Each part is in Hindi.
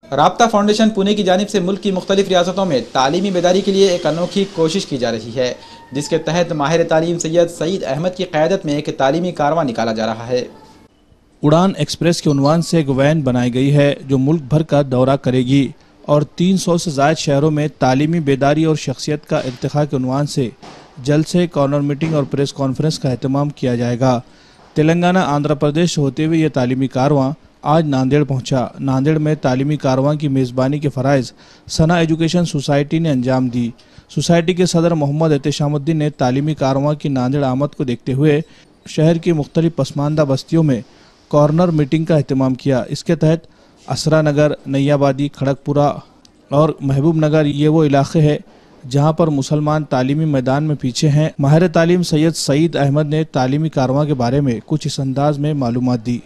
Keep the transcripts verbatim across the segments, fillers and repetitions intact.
राब्ता फाउंडेशन पुणे की जानिब से मुल्क की मुख्तलिफ रियासतों में तालीमी बेदारी के लिए एक अनोखी कोशिश की जा रही है, जिसके तहत माहिर तालीम सैयद सईद अहमद की क़यादत में एक तालीमी कारवां निकाला जा रहा है। उड़ान एक्सप्रेस के उन्वान से एक वैन बनाई गई है जो मुल्क भर का दौरा करेगी और तीन सौ से ज़ायद शहरों में तालीमी बेदारी और शख्सियत का इर्तिक़ा के उन्वान से जलसे, कॉर्नर मीटिंग और प्रेस कॉन्फ्रेंस का एहतमाम किया जाएगा। तेलंगाना, आंध्र प्रदेश होते हुए ये तालीमी कारवां आज नांदेड़ पहुंचा। नांदेड़ में तालीमी कारवां की मेज़बानी के फ़राइज़ सना एजुकेशन सोसाइटी ने अंजाम दी। सोसाइटी के सदर मोहम्मद एहतेशामुद्दीन ने तालीमी कारवां की नांदेड़ आमद को देखते हुए शहर की मुख्तलिफ पसमानदा बस्तियों में कॉर्नर मीटिंग का एहतमाम किया। इसके तहत असरा नगर, नैयाबादी, खड़गपुरा और महबूब नगर ये वो इलाके हैं जहां पर मुसलमान तालीमी मैदान में पीछे हैं। माहिर तालीम सैयद सईद अहमद ने तालीमी कारवां के बारे में कुछ इस अंदाज में मालूमात दी।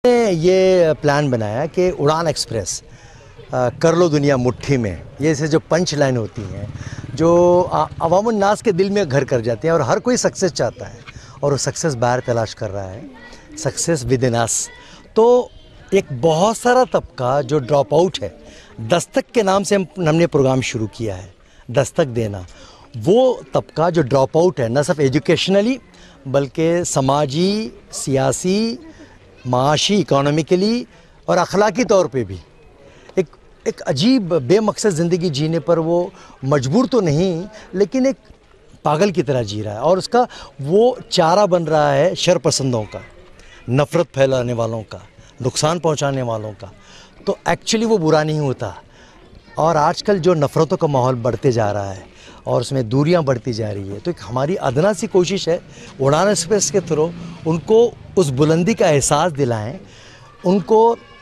ये प्लान बनाया कि उड़ान एक्सप्रेस आ, कर लो दुनिया मुट्ठी में, ये से जो पंच लाइन होती हैं जो अवामुन नास के दिल में घर कर जाती हैं और हर कोई सक्सेस चाहता है और वो सक्सेस बाहर तलाश कर रहा है, सक्सेस विद इन अस। तो एक बहुत सारा तबका जो ड्रॉप आउट है, दस्तक के नाम से हम हमने प्रोग्राम शुरू किया है, दस्तक देना। वो तबका जो ड्रॉप आउट है न सिर्फ एजुकेशनली बल्कि समाजी, सियासी, माशी, इकोनॉमिकली और अखलाकी तौर पे भी एक एक अजीब बेमकसद ज़िंदगी जीने पर वो मजबूर तो नहीं लेकिन एक पागल की तरह जी रहा है और उसका वो चारा बन रहा है शरपसंदों का, नफ़रत फैलाने वालों का, नुकसान पहुंचाने वालों का। तो एक्चुअली वो बुरा नहीं होता और आजकल जो नफ़रतों का माहौल बढ़ते जा रहा है और उसमें दूरियां बढ़ती जा रही है, तो एक हमारी अदना सी कोशिश है उड़ान एक्सप्रेस के थ्रू उनको उस बुलंदी का एहसास दिलाएं, उनको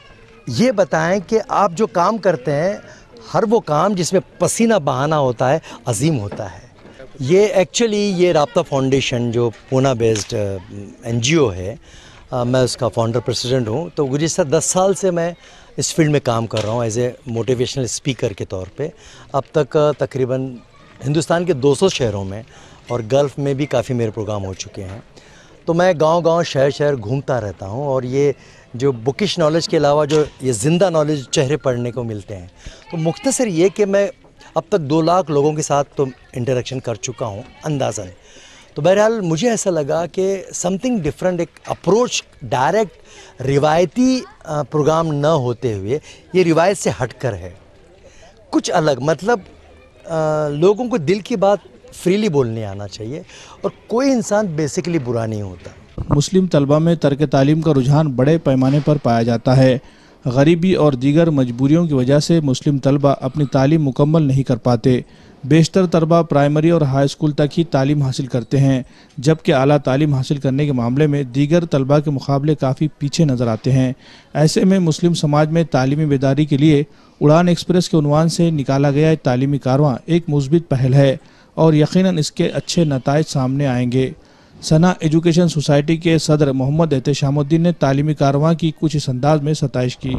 ये बताएं कि आप जो काम करते हैं हर वो काम जिसमें पसीना बहाना होता है अजीम होता है। ये एक्चुअली ये राब्ता फाउंडेशन जो पूना बेस्ड एनजीओ है, आ, मैं उसका फाउंडर प्रेसिडेंट हूँ। तो गुज़िश्ता दस साल से मैं इस फील्ड में काम कर रहा हूँ एज ए मोटिवेशनल स्पीकर के तौर पे। अब तक तकरीबन हिंदुस्तान के दो सौ शहरों में और गल्फ़ में भी काफ़ी मेरे प्रोग्राम हो चुके हैं। तो मैं गांव-गांव, शहर-शहर घूमता रहता हूं और ये जो बुकिश नॉलेज के अलावा जो ये ज़िंदा नॉलेज चेहरे पढ़ने को मिलते हैं। तो मुख्तसर ये कि मैं अब तक दो लाख लोगों के साथ तो इंटरेक्शन कर चुका हूं अंदाज़न। तो बहरहाल मुझे ऐसा लगा कि समथिंग डिफरेंट, एक अप्रोच डायरेक्ट रिवायती प्रोग्राम न होते हुए ये रिवायत से हटकर है, कुछ अलग। मतलब आ, लोगों को दिल की बात फ्रीली बोलने आना चाहिए और कोई इंसान बेसिकली बुरा नहीं होता। मुस्लिम तलबा में तर्क तालीम का रुझान बड़े पैमाने पर पाया जाता है। गरीबी और दीगर मजबूरियों की वजह से मुस्लिम तलबा अपनी तालीम मुकम्मल नहीं कर पाते। बेशतर तलबा प्राइमरी और हाई स्कूल तक ही तालीम हासिल करते हैं, जबकि आला तालीम हासिल करने के मामले में दीगर तलबा के मुकाबले काफ़ी पीछे नज़र आते हैं। ऐसे में मुस्लिम समाज में तालीमी बेदारी के लिए उड़ान एक्सप्रेस के उन्वान से निकाला गया तालीमी कारवां एक मुस्बित पहल है और यकीनन इसके अच्छे नताइज सामने आएंगे। सना एजुकेशन सोसाइटी के सदर मोहम्मद एहतेशामुद्दीन ने तालीमी कारवां की कुछ इस अंदाज में सताइश की।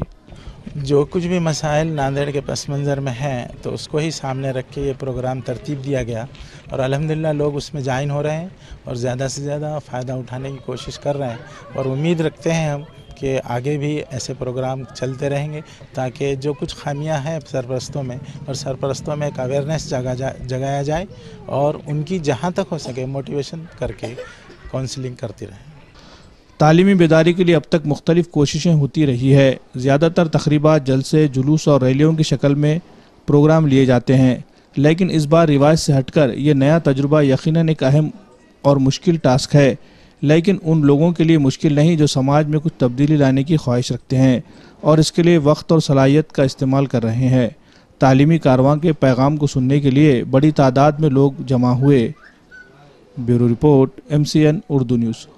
जो कुछ भी मसाइल नांदेड़ के पस मंज़र में हैं तो उसको ही सामने रख के ये प्रोग्राम तरतीब दिया गया और अल्हम्दुलिल्लाह लोग उसमें ज्वाइन हो रहे हैं और ज़्यादा से ज़्यादा फ़ायदा उठाने की कोशिश कर रहे हैं और उम्मीद रखते हैं हम कि आगे भी ऐसे प्रोग्राम चलते रहेंगे ताकि जो कुछ खामियां हैं सरपरस्तों में और सरपरस्तों में एक अवेयरनेस जगा जा जगाया जाए और उनकी जहां तक हो सके मोटिवेशन करके काउंसलिंग करती रहें। तालीमी बेदारी के लिए अब तक मुख्तलिफ़ कोशिशें होती रही है। ज़्यादातर तकरीबात, जलसे, जुलूस और रैलियों की शक्ल में प्रोग्राम लिए जाते हैं, लेकिन इस बार रिवाज से हटकर ये नया तजुर्बा यकीनन एक अहम और मुश्किल टास्क है, लेकिन उन लोगों के लिए मुश्किल नहीं जो समाज में कुछ तब्दीली लाने की ख्वाहिश रखते हैं और इसके लिए वक्त और सलाहियत का इस्तेमाल कर रहे हैं। तालीमी कारवां के पैगाम को सुनने के लिए बड़ी तादाद में लोग जमा हुए। Bureau report, M C N Urdu news.